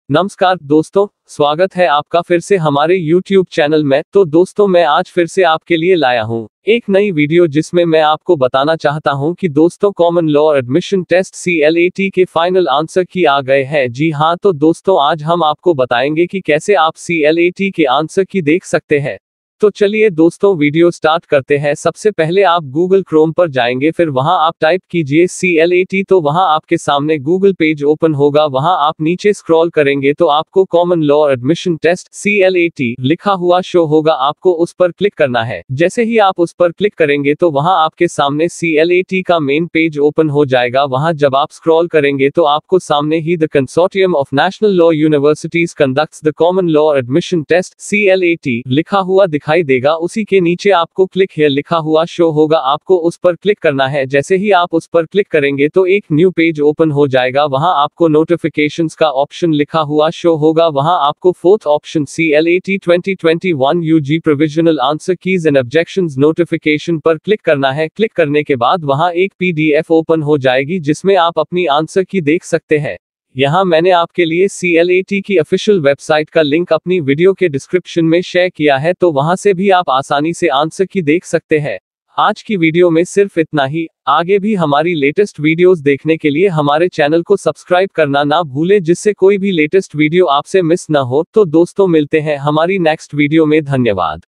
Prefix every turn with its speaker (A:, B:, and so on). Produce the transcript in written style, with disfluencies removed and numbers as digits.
A: नमस्कार दोस्तों, स्वागत है आपका फिर से हमारे YouTube चैनल में। तो दोस्तों, मैं आज फिर से आपके लिए लाया हूँ एक नई वीडियो जिसमें मैं आपको बताना चाहता हूँ कि दोस्तों common law admission test CLAT के फाइनल आंसर की आ गए हैं। जी हाँ, तो दोस्तों आज हम आपको बताएंगे कि कैसे आप CLAT के आंसर की देख सकते हैं। तो चलिए दोस्तों वीडियो स्टार्ट करते हैं। सबसे पहले आप गूगल क्रोम पर जाएंगे, फिर वहां आप टाइप कीजिए CLAT। तो वहां आपके सामने गूगल पेज ओपन होगा। वहां आप नीचे स्क्रॉल करेंगे तो आपको common law admission test CLAT लिखा हुआ शो होगा, आपको उस पर क्लिक करना है। जैसे ही आप उस पर क्लिक करेंगे तो वहां आपके सामने CLAT का मेन पेज ओपन हो जाएगा। वहां जब आप स्क्रॉल करेंगे तो आपको सामने ही the consortium of national law universities conducts the common law admission test CLAT लिखा हुआ दिखाई देगा। उसी के नीचे आपको क्लिक हियर लिखा हुआ शो होगा, आपको उस पर क्लिक करना है। जैसे ही आप उस पर क्लिक करेंगे तो एक न्यू पेज ओपन हो जाएगा। वहां आपको नोटिफिकेशंस का ऑप्शन लिखा हुआ शो होगा। वहां आपको fourth option CLAT 2021 UG provisional answer keys and objections notification पर क्लिक करना है। क्लिक करने के बाद वहां एक PDF ओपन हो जाएगी जिसमें आप अपनी आंसर की देख सकते हैं। यहाँ मैंने आपके लिए CLAT की ऑफिशियल वेबसाइट का लिंक अपनी वीडियो के डिस्क्रिप्शन में शेयर किया है, तो वहां से भी आप आसानी से आंसर की देख सकते हैं। आज की वीडियो में सिर्फ इतना ही। आगे भी हमारी लेटेस्ट वीडियोस देखने के लिए हमारे चैनल को सब्सक्राइब करना ना भूलें, जिससे कोई भी लेटेस्ट वीडियो आपसे मिस ना हो। तो दोस्तों मिलते हैं हमारी नेक्स्ट वीडियो में। धन्यवाद।